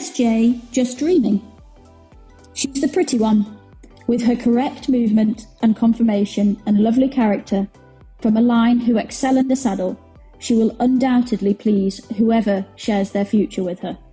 MSJ Just Dreaming. She's the pretty one, with her correct movement and conformation and lovely character. From a line who excel in the saddle, she will undoubtedly please whoever shares their future with her.